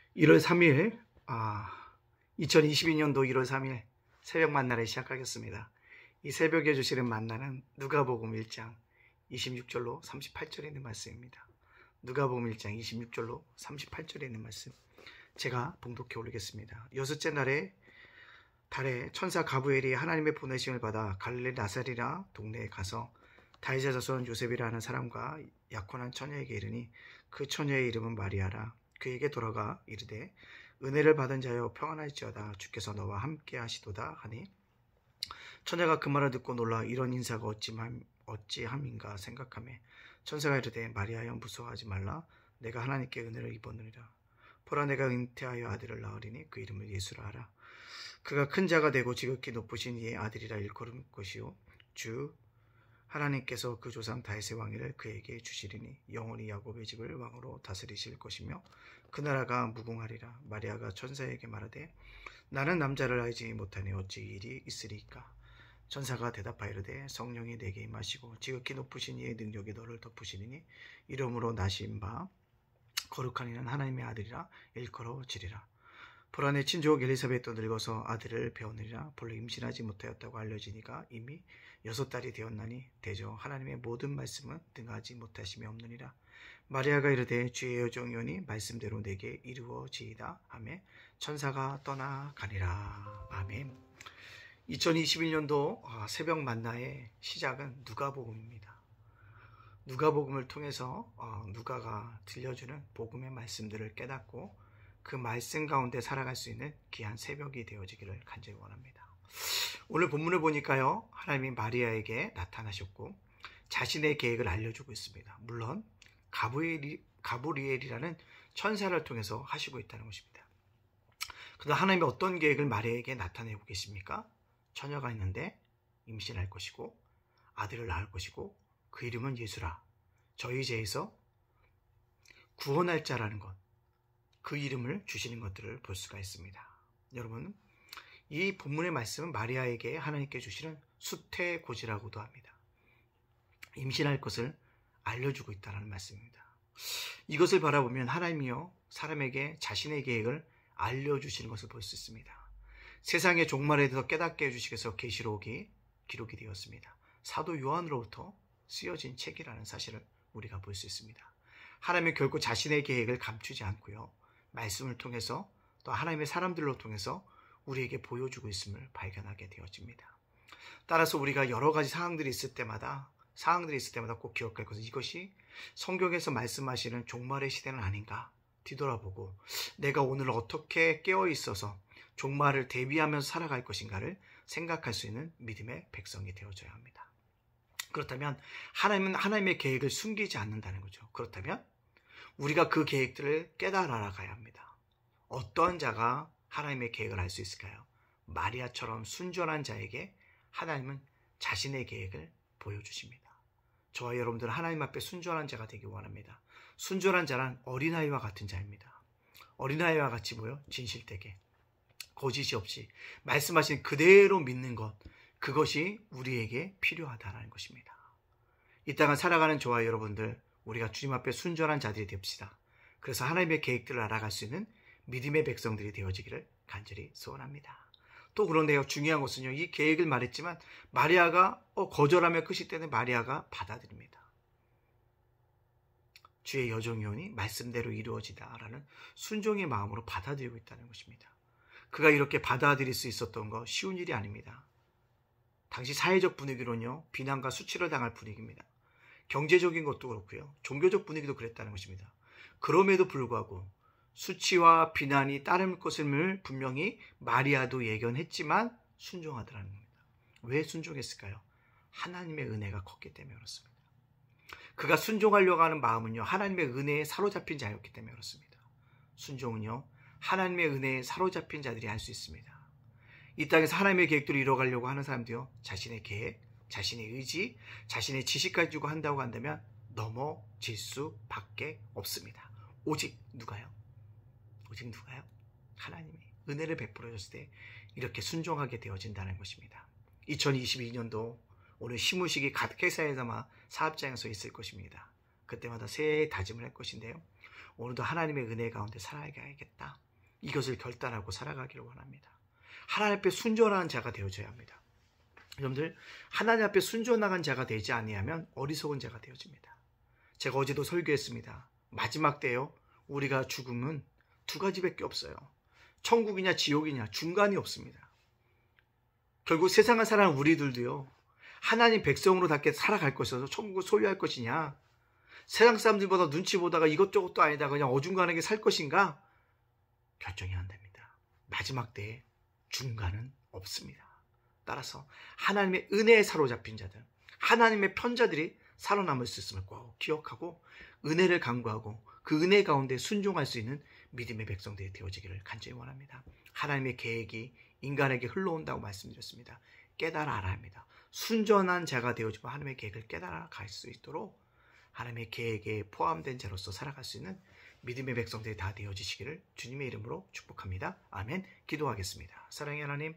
1월 3일, 2022년도 1월 3일 새벽 만나를 시작하겠습니다. 이 새벽에 주시는 만나는 누가복음 1장 26절로 38절에 있는 말씀입니다. 누가복음 1장 26절로 38절에 있는 말씀, 제가 봉독해 올리겠습니다. 여섯째 달에 천사 가브리엘이 하나님의 보내심을 받아 갈릴리 나사렛이라 동네에 가서 다윗의 자손 요셉이라는 사람과 약혼한 처녀에게 이르니 그 처녀의 이름은 마리아라. 그에게 돌아가 이르되 은혜를 받은 자여 평안할지어다, 주께서 너와 함께 하시도다 하니, 처녀가 그 말을 듣고 놀라 이런 인사가 어찌함인가 생각하며 천사가 이르되 마리아여 무서워하지 말라. 내가 하나님께 은혜를 입었느니라. 보라, 내가 잉태하여 아들을 낳으리니 그 이름을 예수라 하라. 그가 큰 자가 되고 지극히 높으신 이의 아들이라 일컬을 것이요 주 하나님께서 그 조상 다윗의 왕위를 그에게 주시리니 영원히 야곱의 집을 왕으로 다스리실 것이며 그 나라가 무궁하리라. 마리아가 천사에게 말하되 나는 남자를 알지 못하니 어찌 일이 있으리이까. 천사가 대답하이르되 성령이 내게 임하시고 지극히 높으신 이의 능력이 너를 덮으시리니 이름으로 나신 바 거룩한 이는 하나님의 아들이라 일컬어지리라. 보라, 내 친족 엘리사벳도 늙어서 아들을 배우느니라. 본래 임신하지 못하였다고 알려지니가 이미 6달이 되었나니 대저 하나님의 모든 말씀은 등하지 못하심이 없느니라. 마리아가 이르되 주의 여종이오니 말씀대로 내게 이루어지이다 하며 천사가 떠나가니라. 아멘. 2021년도 새벽 만나의 시작은 누가복음입니다. 누가복음을 통해서 누가가 들려주는 복음의 말씀들을 깨닫고 그 말씀 가운데 살아갈 수 있는 귀한 새벽이 되어지기를 간절히 원합니다. 오늘 본문을 보니까요, 하나님이 마리아에게 나타나셨고 자신의 계획을 알려주고 있습니다. 물론 가브리엘이라는 천사를 통해서 하시고 있다는 것입니다. 그러나 하나님이 어떤 계획을 마리아에게 나타내고 계십니까? 처녀가 있는데 임신할 것이고 아들을 낳을 것이고 그 이름은 예수라. 저희 죄에서 구원할 자라는 것, 그 이름을 주시는 것들을 볼 수가 있습니다. 여러분, 이 본문의 말씀은 마리아에게 하나님께 주시는 수태고지라고도 합니다. 임신할 것을 알려주고 있다는 말씀입니다. 이것을 바라보면 하나님이요 사람에게 자신의 계획을 알려주시는 것을 볼 수 있습니다. 세상의 종말에 대해서 깨닫게 해주시기 위해서 계시록이 기록이 되었습니다. 사도 요한으로부터 쓰여진 책이라는 사실을 우리가 볼 수 있습니다. 하나님은 결코 자신의 계획을 감추지 않고요, 말씀을 통해서 또 하나님의 사람들로 통해서 우리에게 보여주고 있음을 발견하게 되어집니다. 따라서 우리가 여러 가지 상황들이 있을 때마다 꼭 기억할 것은 이것이 성경에서 말씀하시는 종말의 시대는 아닌가 뒤돌아보고 내가 오늘 어떻게 깨어 있어서 종말을 대비하면서 살아갈 것인가를 생각할 수 있는 믿음의 백성이 되어져야 합니다. 그렇다면 하나님은 하나님의 계획을 숨기지 않는다는 거죠. 그렇다면 우리가 그 계획들을 깨달아 알아가야 합니다. 어떤 자가 하나님의 계획을 알 수 있을까요? 마리아처럼 순전한 자에게 하나님은 자신의 계획을 보여주십니다. 저와 여러분들은 하나님 앞에 순전한 자가 되기 원합니다. 순전한 자란 어린아이와 같은 자입니다. 어린아이와 같이 진실되게 거짓이 없이 말씀하신 그대로 믿는 것, 그것이 우리에게 필요하다는 것입니다. 이 땅을 살아가는 저와 여러분들, 우리가 주님 앞에 순전한 자들이 됩시다. 그래서 하나님의 계획들을 알아갈 수 있는 믿음의 백성들이 되어지기를 간절히 소원합니다. 또 그런데요, 중요한 것은요, 이 계획을 말했지만 마리아가 거절하며 끝이 때는 마리아가 받아들입니다. 주의 여종이오니 말씀대로 이루어지다라는 순종의 마음으로 받아들이고 있다는 것입니다. 그가 이렇게 받아들일 수 있었던 거 쉬운 일이 아닙니다. 당시 사회적 분위기로는요, 비난과 수치를 당할 분위기입니다. 경제적인 것도 그렇고요, 종교적 분위기도 그랬다는 것입니다. 그럼에도 불구하고 수치와 비난이 따를 것을 분명히 마리아도 예견했지만 순종하더라는 겁니다. 왜 순종했을까요? 하나님의 은혜가 컸기 때문에 그렇습니다. 그가 순종하려고 하는 마음은요, 하나님의 은혜에 사로잡힌 자였기 때문에 그렇습니다. 순종은요, 하나님의 은혜에 사로잡힌 자들이 할 수 있습니다. 이 땅에서 하나님의 계획들을 이뤄가려고 하는 사람도요, 자신의 계획, 자신의 의지, 자신의 지식 가지고 한다고 한다면 넘어질 수밖에 없습니다. 오직 누가요? 하나님이 은혜를 베풀어 줬을 때 이렇게 순종하게 되어진다는 것입니다. 2022년도 오늘 시무식이 각 회사에서만 사업장에서 있을 것입니다. 그때마다 새해 다짐을 할 것인데요, 오늘도 하나님의 은혜 가운데 살아가야겠다. 이것을 결단하고 살아가기를 원합니다. 하나님 앞에 순종하는 자가 되어져야 합니다. 여러분들, 하나님 앞에 순종하는 자가 되지 아니하면 어리석은 자가 되어집니다. 제가 어제도 설교했습니다. 마지막 때요, 우리가 죽음은 두 가지밖에 없어요. 천국이냐 지옥이냐 중간이 없습니다. 결국 세상을 살아가는 우리들도요, 하나님 백성으로답게 살아갈 것이어서 천국을 소유할 것이냐, 세상 사람들보다 눈치 보다가 이것저것도 아니다 그냥 어중간하게 살 것인가 결정해야 한답니다. 마지막 때에 중간은 없습니다. 따라서 하나님의 은혜에 사로잡힌 자들, 하나님의 편자들이 살아남을 수 있음을 꼭 기억하고 은혜를 간구하고 그 은혜 가운데 순종할 수 있는 믿음의 백성들이 되어지기를 간절히 원합니다. 하나님의 계획이 인간에게 흘러온다고 말씀드렸습니다. 깨달아 알아야 합니다. 순전한 자가 되어지고 하나님의 계획을 깨달아 갈 수 있도록 하나님의 계획에 포함된 자로서 살아갈 수 있는 믿음의 백성들이 다 되어지시기를 주님의 이름으로 축복합니다. 아멘. 기도하겠습니다. 사랑의 하나님,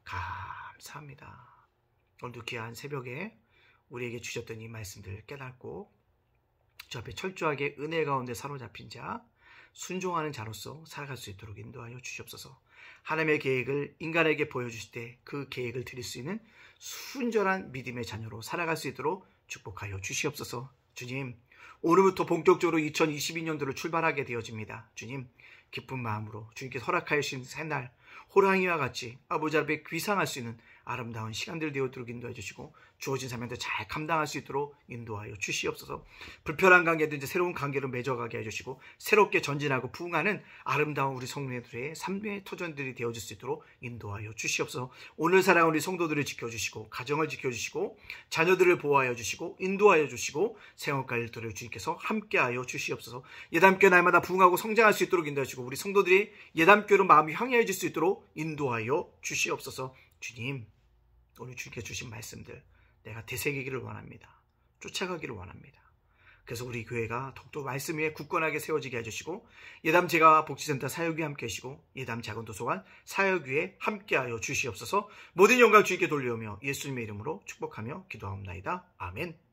감사합니다. 오늘도 귀한 새벽에 우리에게 주셨던 이 말씀들 깨닫고 주 앞에 철저하게 은혜 가운데 사로잡힌 자, 순종하는 자로서 살아갈 수 있도록 인도하여 주시옵소서. 하나님의 계획을 인간에게 보여주실 때 그 계획을 드릴 수 있는 순전한 믿음의 자녀로 살아갈 수 있도록 축복하여 주시옵소서. 주님, 오늘부터 본격적으로 2022년도를 출발하게 되어집니다. 주님, 기쁜 마음으로 주님께서 허락하여 주신 새날 호랑이와 같이 아버지 앞에 귀상할 수 있는 아름다운 시간들 되어도록 인도해 주시고 주어진 사명도 잘 감당할 수 있도록 인도하여 주시옵소서. 불편한 관계도 이제 새로운 관계로 맺어가게 해주시고 새롭게 전진하고 부흥하는 아름다운 우리 성도들의 삶의 터전들이 되어질 수 있도록 인도하여 주시옵소서. 오늘 살아온 우리 성도들을 지켜주시고 가정을 지켜주시고 자녀들을 보호하여 주시고 인도하여 주시고 생업과 일들을 주님께서 함께하여 주시옵소서. 예담교회 날마다 부흥하고 성장할 수 있도록 인도해 주시고 우리 성도들이 예담교회로 마음이 향해질 수 있도록 인도하여 주시옵소서. 주님, 오늘 주님께 주신 말씀들 내가 되새기기를 원합니다. 쫓아가기를 원합니다. 그래서 우리 교회가 더욱더 말씀 위에 굳건하게 세워지게 해주시고 예담 제가 복지센터 사역위에 함께 하시고 예담 작은도서관 사역위에 함께하여 주시옵소서. 모든 영광 주님께 돌려오며 예수님의 이름으로 축복하며 기도하옵나이다. 아멘.